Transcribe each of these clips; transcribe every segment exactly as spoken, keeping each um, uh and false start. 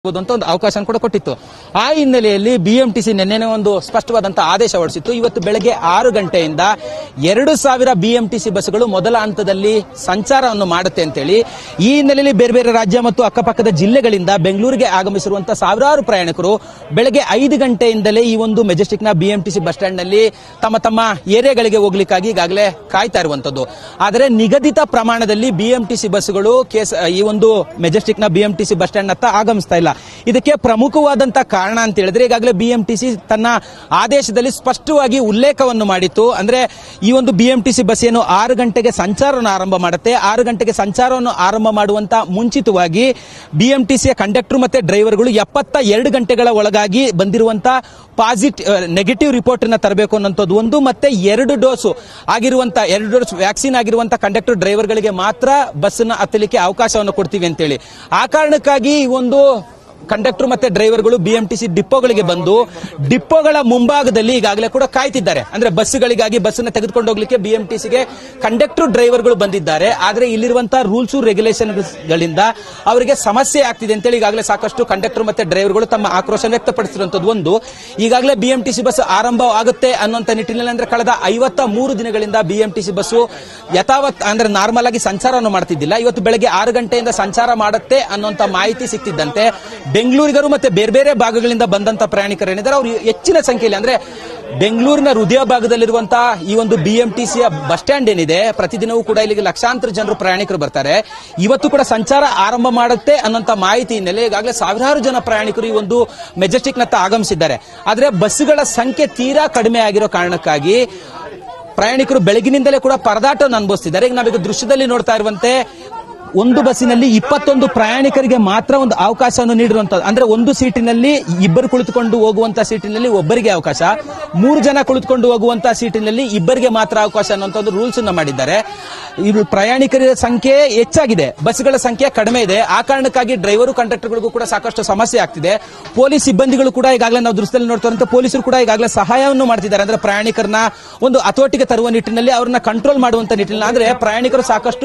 ಅಂತ ಒಂದು ಅವಕಾಶ ಕೂಡ ಕೊಟ್ಟಿತ್ತು. ಆ ಹಿನ್ನೆಲೆಯಲ್ಲಿ ಬಿಎಂಟಿಸಿ ನಿನ್ನೆ ಒಂದು ಸ್ಪಷ್ಟವಾದಂತಹ ಆದೇಶ ಹೊರಡಿಸಿತ್ತು. ಇವತ್ತು ಬೆಳಗ್ಗೆ ಆರು ಗಂಟೆಯಿಂದ ಎರಡು ಸಾವಿರ ಬಿಎಂಟಿಸಿ ಬಸ್ಗಳು ಮೊದಲ ಹಂತದಲ್ಲಿ ಸಂಚಾರವನ್ನು ಮಾಡುತ್ತೆ ಅಂತೇಳಿ ಈ ಹಿನ್ನೆಲೆಯಲ್ಲಿ ಬೇರೆ ಬೇರೆ ರಾಜ್ಯ ಮತ್ತು ಅಕ್ಕಪಕ್ಕದ ಜಿಲ್ಲೆಗಳಿಂದ ಬೆಂಗಳೂರಿಗೆ ಆಗಮಿಸಿರುವಂತಹ ಸಾವಿರಾರು ಪ್ರಯಾಣಿಕರು ಬೆಳಗ್ಗೆ ಐದು ಗಂಟೆಯಿಂದಲೇ ಈ ಒಂದು ಮೆಜೆಸ್ಟಿಕ್ ನ ಬಿಎಂಟಿಸಿ ಬಸ್ ಸ್ಟ್ಯಾಂಡ್ ನಲ್ಲಿ ತಮ್ಮ ತಮ್ಮ ಏರಿಯಾಗಳಿಗೆ ಹೋಗ್ಲಿಕ್ಕಾಗಿ ಈಗಾಗಲೇ ಕಾಯ್ತಾ ಇರುವಂತದ್ದು. ಆದರೆ ನಿಗದಿತ ಪ್ರಮಾಣದಲ್ಲಿ ಬಿಎಂಟಿಸಿ ಬಸ್ಗಳು ಈ ಒಂದು ಮೆಜೆಸ್ಟಿಕ್ ನ ಬಿಎಂಟಿಸಿ ಬಸ್ ಸ್ಟ್ಯಾಂಡ್ ಹತ್ತ ಆಗಮಿಸ್ತಾ ಇಲ್ಲ. ಇದಕ್ಕೆ ಪ್ರಮುಖವಾದಂತಹ ಕಾರಣ ಅಂತ ಹೇಳಿದ್ರೆ ಈಗಾಗಲೇ ಬಿಎಂಟಿಸಿ ತನ್ನ ಆದೇಶದಲ್ಲಿ ಸ್ಪಷ್ಟವಾಗಿ ಉಲ್ಲೇಖವನ್ನು ಮಾಡಿತ್ತು. ಅಂದ್ರೆ ಈ ಒಂದು ಬಿಎಂಟಿಸಿ ಬಸ್ ಏನು ಆರು ಗಂಟೆಗೆ ಸಂಚಾರವನ್ನು ಆರಂಭ ಮಾಡುತ್ತೆ, ಆರು ಗಂಟೆಗೆ ಸಂಚಾರವನ್ನು ಆರಂಭ ಮಾಡುವಂತ ಮುಂಚಿತವಾಗಿ ಬಿಎಂಟಿಸಿಯ ಕಂಡಕ್ಟರ್ ಮತ್ತೆ ಡ್ರೈವರ್ಗಳು ಎಪ್ಪತ್ತ ಎರಡು ಗಂಟೆಗಳ ಒಳಗಾಗಿ ಬಂದಿರುವಂತಹ ಪಾಸಿಟಿವ್ ನೆಗೆಟಿವ್ ರಿಪೋರ್ಟ್ ಅನ್ನ ತರಬೇಕು ಅನ್ನೋದು ಒಂದು, ಮತ್ತೆ ಎರಡು ಡೋಸ್ ಆಗಿರುವಂತ ಎರಡು ಡೋಸ್ ವ್ಯಾಕ್ಸಿನ್ ಆಗಿರುವಂತ ಕಂಡಕ್ಟರ್ ಡ್ರೈವರ್ಗಳಿಗೆ ಮಾತ್ರ ಬಸ್ ನ ಹತ್ತಲಿಕ್ಕೆ ಅವಕಾಶವನ್ನು ಕೊಡ್ತೀವಿ ಅಂತೇಳಿ ಆ ಕಾರಣಕ್ಕಾಗಿ ಈ ಒಂದು ಕಂಡಕ್ಟರ್ ಮತ್ತೆ ಡ್ರೈವರ್ಗಳು ಬಿಎಂಟಿಸಿ ಡಿಪೋಗಳಿಗೆ ಬಂದು ಡಿಪೋಗಳ ಮುಂಭಾಗದಲ್ಲಿ ಈಗಾಗಲೇ ಕೂಡ ಕಾಯ್ತಿದ್ದಾರೆ. ಅಂದ್ರೆ ಬಸ್ಗಳಿಗಾಗಿ ಬಸ್ ನ ತೆಗೆದುಕೊಂಡು ಹೋಗ್ಲಿಕ್ಕೆ ಬಿಎಂಟಿಸಿಗೆ ಕಂಡಕ್ಟರ್ ಡ್ರೈವರ್ಗಳು ಬಂದಿದ್ದಾರೆ. ಆದ್ರೆ ಇಲ್ಲಿರುವಂತಹ ರೂಲ್ಸ್ ರೆಗ್ಯುಲೇಷನ್ ಗಳಿಂದ ಅವರಿಗೆ ಸಮಸ್ಯೆ ಆಗ್ತಿದೆ ಅಂತೇಳಿ ಈಗಾಗಲೇ ಸಾಕಷ್ಟು ಕಂಡಕ್ಟರ್ ಮತ್ತೆ ಡ್ರೈವರ್ಗಳು ತಮ್ಮ ಆಕ್ರೋಶ ವ್ಯಕ್ತಪಡಿಸಿರುವಂತದ್ದು ಒಂದು. ಈಗಾಗಲೇ ಬಿಎಂಟಿಸಿ ಬಸ್ ಆರಂಭ ಆಗುತ್ತೆ ಅನ್ನುವಂತ ನಿಟ್ಟಿನಲ್ಲಿ ಅಂದ್ರೆ ಕಳೆದ ಐವತ್ತ ಮೂರು ದಿನಗಳಿಂದ ಬಿಎಂಟಿಸಿ ಬಸ್ಸು ಯಥಾವತ್ ಅಂದ್ರೆ ನಾರ್ಮಲ್ ಆಗಿ ಸಂಚಾರವನ್ನು ಮಾಡ್ತಿದ್ದಿಲ್ಲ. ಇವತ್ತು ಬೆಳಗ್ಗೆ ಆರು ಗಂಟೆಯಿಂದ ಸಂಚಾರ ಮಾಡುತ್ತೆ ಅನ್ನುವಂತ ಮಾಹಿತಿ ಸಿಕ್ತಿದ್ದಂತೆ ಬೆಂಗಳೂರಿಗರು ಮತ್ತೆ ಬೇರೆ ಬೇರೆ ಭಾಗಗಳಿಂದ ಬಂದಂತ ಪ್ರಯಾಣಿಕರು ಏನಿದ್ದಾರೆ ಅವರು ಹೆಚ್ಚಿನ ಸಂಖ್ಯೆಯಲ್ಲಿ ಅಂದ್ರೆ ಬೆಂಗಳೂರಿನ ಹೃದಯ ಭಾಗದಲ್ಲಿರುವಂತಹ ಈ ಒಂದು ಬಿಎಂಟಿಸಿಯ ಬಸ್ ಸ್ಟ್ಯಾಂಡ್ ಏನಿದೆ ಪ್ರತಿದಿನವೂ ಕೂಡ ಇಲ್ಲಿಗೆ ಲಕ್ಷಾಂತರ ಜನರು ಪ್ರಯಾಣಿಕರು ಬರ್ತಾರೆ. ಇವತ್ತು ಕೂಡ ಸಂಚಾರ ಆರಂಭ ಮಾಡುತ್ತೆ ಅನ್ನೋಂತ ಮಾಹಿತಿ ಹಿನ್ನೆಲೆ ಈಗಾಗಲೇ ಸಾವಿರಾರು ಜನ ಪ್ರಯಾಣಿಕರು ಈ ಒಂದು ಮೆಜೆಸ್ಟಿಕ್ ನತ್ತ ಆಗಮಿಸಿದ್ದಾರೆ. ಆದ್ರೆ ಬಸ್ಸುಗಳ ಸಂಖ್ಯೆ ತೀರಾ ಕಡಿಮೆ ಆಗಿರೋ ಕಾರಣಕ್ಕಾಗಿ ಪ್ರಯಾಣಿಕರು ಬೆಳಗಿನಿಂದಲೇ ಕೂಡ ಪರದಾಟವನ್ನು ಅನುಭವಿಸ್ತಿದ್ದಾರೆ. ಈಗ ನಾವೀಗ ದೃಶ್ಯದಲ್ಲಿ ನೋಡ್ತಾ ಇರುವಂತೆ ಒಂದು ಬಸ್ಸಿನಲ್ಲಿ ಇಪ್ಪತ್ತೊಂದು ಪ್ರಯಾಣಿಕರಿಗೆ ಮಾತ್ರ ಒಂದು ಅವಕಾಶವನ್ನು ನೀಡಿರುವಂತದ್ದು. ಅಂದ್ರೆ ಒಂದು ಸೀಟಿನಲ್ಲಿ ಇಬ್ಬರು ಕುಳಿತುಕೊಂಡು ಹೋಗುವಂತ ಸೀಟಿನಲ್ಲಿ ಒಬ್ಬರಿಗೆ ಅವಕಾಶ, ಮೂರು ಜನ ಕುಳಿತುಕೊಂಡು ಹೋಗುವಂತ ಸೀಟಿನಲ್ಲಿ ಇಬ್ಬರಿಗೆ ಮಾತ್ರ ಅವಕಾಶ ಅನ್ನುವಂತ ಒಂದು ರೂಲ್ಸ್ ಅನ್ನು ಮಾಡಿದ್ದಾರೆ. ಇದು ಪ್ರಯಾಣಿಕರ ಸಂಖ್ಯೆ ಹೆಚ್ಚಾಗಿದೆ, ಬಸ್ಗಳ ಸಂಖ್ಯೆ ಕಡಿಮೆ ಇದೆ. ಆ ಕಾರಣಕ್ಕಾಗಿ ಡ್ರೈವರು ಕಂಡಕ್ಟರ್ಗಳಿಗೂ ಕೂಡ ಸಾಕಷ್ಟು ಸಮಸ್ಯೆ ಆಗ್ತಿದೆ. ಪೊಲೀಸ್ ಸಿಬ್ಬಂದಿಗಳು ಕೂಡ ಈಗಾಗಲೇ ನಾವು ದೃಶ್ಯದಲ್ಲಿ ನೋಡ್ತಾ ಪೊಲೀಸರು ಕೂಡ ಈಗಾಗಲೇ ಸಹಾಯವನ್ನು ಮಾಡ್ತಿದ್ದಾರೆ. ಅಂದ್ರೆ ಪ್ರಯಾಣಿಕರನ್ನ ಒಂದು ಹತೋಟಿಗೆ ತರುವ ನಿಟ್ಟಿನಲ್ಲಿ ಅವ್ರನ್ನ ಕಂಟ್ರೋಲ್ ಮಾಡುವಂತ ನಿಟ್ಟಿನಲ್ಲಿ ಅಂದ್ರೆ ಪ್ರಯಾಣಿಕರು ಸಾಕಷ್ಟು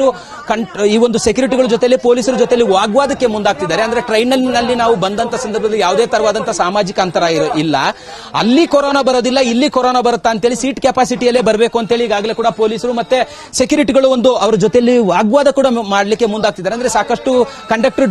ಈ ಒಂದು ಸೆಕ್ಯೂರಿಟಿಗಳ ಜೊತೆಲಿ ಪೊಲೀಸರ ಜೊತೆಲಿ ವಾಗ್ವಾದಕ್ಕೆ ಮುಂದಾಗ್ತಿದ್ದಾರೆ. ಅಂದ್ರೆ ಟ್ರೈನ್ ನಲ್ಲಿ ನಾವು ಬಂದಂತ ಸಂದರ್ಭದಲ್ಲಿ ಯಾವುದೇ ತರವಾದಂತಹ ಸಾಮಾಜಿಕ ಅಂತರ ಇಲ್ಲ, ಅಲ್ಲಿ ಕೊರೋನಾ ಬರೋದಿಲ್ಲ ಇಲ್ಲಿ ಕೊರೋನಾ ಬರುತ್ತಾ ಅಂತೇಳಿ ಸೀಟ್ ಕೆಪಾಸಿಟಿಯಲ್ಲೇ ಬರಬೇಕು ಅಂತೇಳಿ ಈಗಾಗಲೇ ಕೂಡ ಪೊಲೀಸರು ಮತ್ತೆ ಸೆಕ್ಯೂರಿಟಿಗಳು ಒಂದು ಅವ್ರ ಜೊತೆಲಿ ವಾಗ್ವಾದ ಕೂಡ ಮಾಡ್ಲಿಕ್ಕೆ ಮುಂದಾಗ್ತಿದ್ದಾರೆ. ಅಂದ್ರೆ ಸಾಕಷ್ಟು ಕಂಡಕ್ಟರ್